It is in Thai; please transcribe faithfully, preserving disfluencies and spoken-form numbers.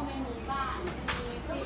ไม่มีบ้านไม่มี